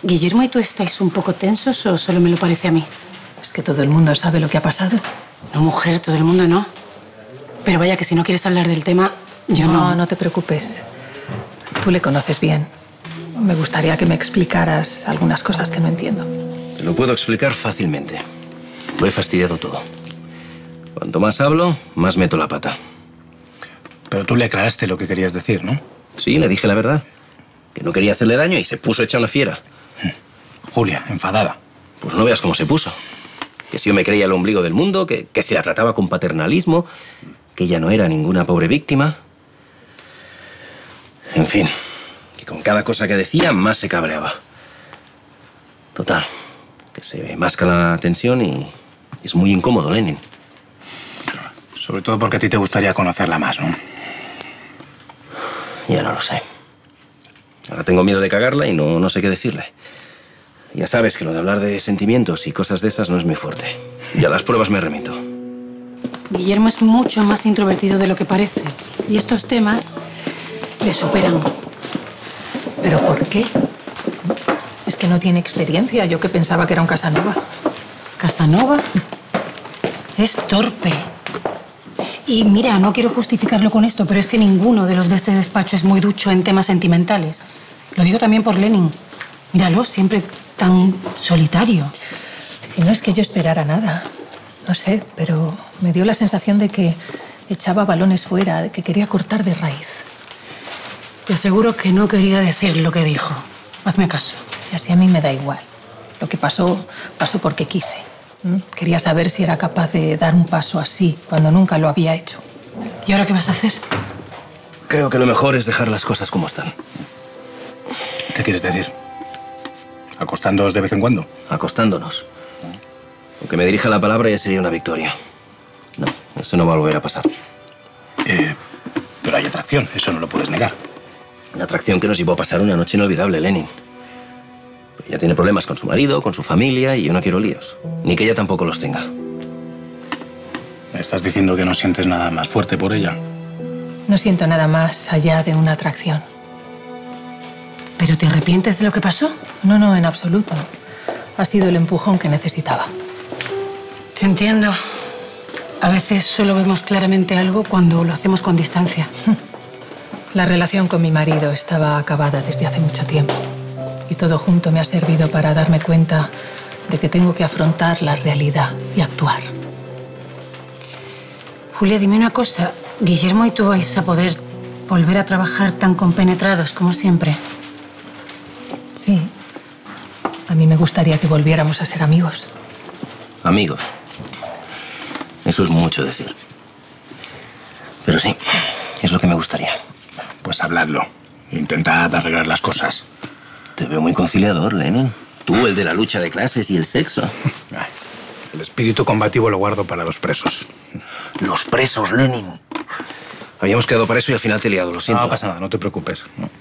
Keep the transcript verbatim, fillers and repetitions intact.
¿Guillermo y tú estáis un poco tensos o solo me lo parece a mí? Es que todo el mundo sabe lo que ha pasado. No, mujer, todo el mundo no. Pero vaya que si no quieres hablar del tema, yo no... No, no te preocupes. Tú le conoces bien. Me gustaría que me explicaras algunas cosas que no entiendo. Te lo puedo explicar fácilmente. Lo he fastidiado todo. Cuanto más hablo, más meto la pata. Pero tú le aclaraste lo que querías decir, ¿no? Sí, le dije la verdad. Que no quería hacerle daño y se puso hecha una fiera. Julia, enfadada. Pues no veas cómo se puso. Que si yo me creía el ombligo del mundo, que, que se la trataba con paternalismo, que ella no era ninguna pobre víctima. En fin, que con cada cosa que decía, más se cabreaba. Total, que se masca la tensión y es muy incómodo, Lenin. Sobre todo porque a ti te gustaría conocerla más, ¿no? Ya no lo sé. Ahora tengo miedo de cagarla y no, no sé qué decirle. Ya sabes que lo de hablar de sentimientos y cosas de esas no es muy fuerte. Y a las pruebas me remito. Guillermo es mucho más introvertido de lo que parece. Y estos temas le superan. ¿Pero por qué? Es que no tiene experiencia. Yo que pensaba que era un Casanova. ¿Casanova? Es torpe. Y mira, no quiero justificarlo con esto, pero es que ninguno de los de este despacho es muy ducho en temas sentimentales. Lo digo también por Lenin. Míralo, siempre tan solitario. Si no es que yo esperara nada. No sé, pero me dio la sensación de que echaba balones fuera, de que quería cortar de raíz. Te aseguro que no quería decir lo que dijo. Hazme caso. Y así a mí me da igual. Lo que pasó, pasó porque quise. ¿Mm? Quería saber si era capaz de dar un paso así, cuando nunca lo había hecho. ¿Y ahora qué vas a hacer? Creo que lo mejor es dejar las cosas como están. ¿Qué quieres decir? ¿Acostándoos de vez en cuando? Acostándonos. Aunque me dirija la palabra ya sería una victoria. No, eso no va a volver a pasar. Eh, pero hay atracción, eso no lo puedes negar. Una atracción que nos llevó a pasar una noche inolvidable, Lenin. Ella tiene problemas con su marido, con su familia, y yo no quiero líos. Ni que ella tampoco los tenga. ¿Me estás diciendo que no sientes nada más fuerte por ella? No siento nada más allá de una atracción. ¿Pero te arrepientes de lo que pasó? No, no, en absoluto. Ha sido el empujón que necesitaba. Te entiendo. A veces solo vemos claramente algo cuando lo hacemos con distancia. La relación con mi marido estaba acabada desde hace mucho tiempo. Y todo junto me ha servido para darme cuenta de que tengo que afrontar la realidad y actuar. Julia, dime una cosa. ¿Guillermo y tú vais a poder volver a trabajar tan compenetrados como siempre? Sí. A mí me gustaría que volviéramos a ser amigos. Amigos. Eso es mucho decir. Pero sí, es lo que me gustaría. Pues habladlo. Intentad arreglar las cosas. Te veo muy conciliador, Lenin. Tú, el de la lucha de clases y el sexo. El espíritu combativo lo guardo para los presos. Los presos, Lenin. Habíamos quedado para eso y al final te he liado, lo siento. No pasa nada, no te preocupes. No.